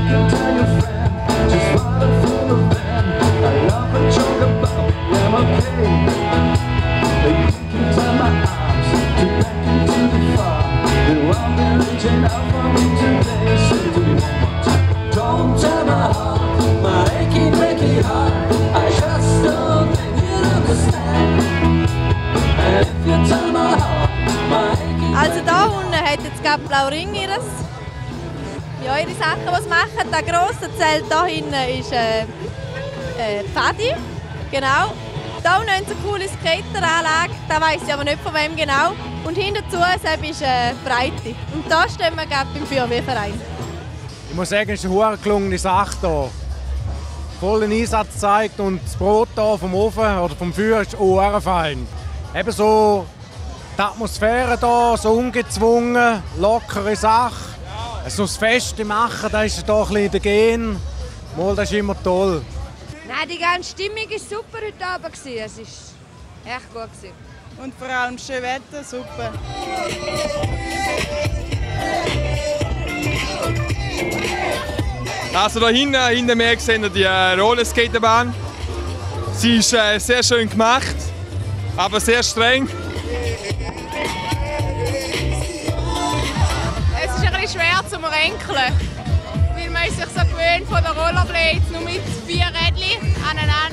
Also da unten hat jetzt gerade Blauring ihre Sachen, was machen. Das grosse Zelt da hinten ist Pfadi, genau. Da unten haben sie eine coole Skateranlage, da weiss ich aber nicht von wem genau. Und hinterzu ist Breite. Und da stehen wir gerade beim Feuerwehrverein. Ich muss sagen, es ist eine gelungene Sache hier. Vollen Einsatz gezeigt und das Brot hier vom Ofen oder vom Feuer ist auch fein. Eben so die Atmosphäre hier, so ungezwungen, lockere Sache. So das Feste machen, das ist hier ein bisschen der Gen. Mal, das ist immer toll. Nein, die ganze Stimmung war super heute Abend. Es war echt gut. Und vor allem schönes Wetter, super. Also da hinter mir sehen wir die Rollerskaterbahn. Sie ist sehr schön gemacht, aber sehr streng. Es ist ein bisschen schwer zum Renkeln, weil man sich so gewöhnt von den Rollerblades, nur mit 4 Rädchen aneinander.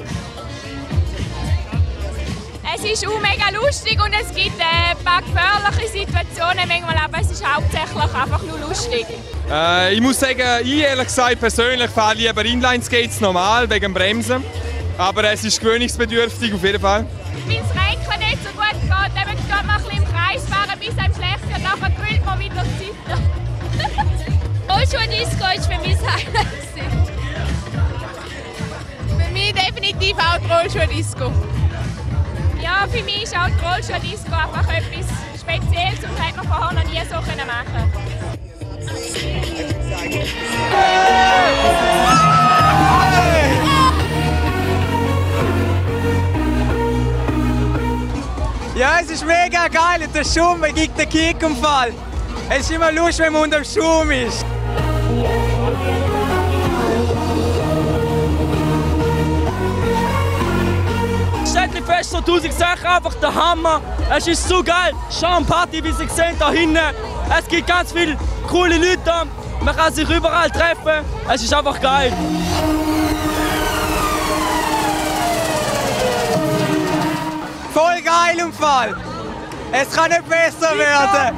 Es ist auch mega lustig und es gibt ein paar gefährliche Situationen manchmal, aber es ist hauptsächlich einfach nur lustig. Ich muss sagen, ich ehrlich gesagt persönlich fahre lieber Inline-Skates normal, wegen dem Bremsen. Aber es ist gewöhnungsbedürftig auf jeden Fall. Wenn das Renken nicht so gut geht, dann geht man ein bisschen im Kreis fahren, bis einem schlecht wird, nachher grüllt man wieder die Seite. Rollschuh-Disco ist für mich das Highlight. Für mich definitiv auch die Rollschuh-Disco. Ja, für mich ist auch die Rollschuh-Disco einfach etwas Spezielles und das hat man vorher noch nie so machen. Ja, es ist mega geil und der Schum gibt den Kick im Fall. Es ist immer lustig, wenn man unter dem Schum ist. Städtli-Fest 2016 einfach der Hammer. Es ist so geil. Schaumparty, wie Sie sehen, da hinten. Es gibt ganz viele coole Leute da. Man kann sich überall treffen. Es ist einfach geil. Voll geil im Fall. Es kann nicht besser werden.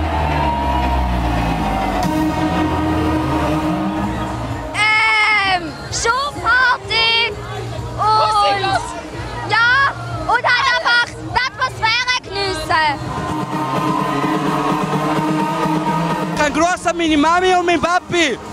Schuhparty und ja, und halt einfach die Atmosphäre geniessen. Ein Gruß an meine Mami und mein Papi.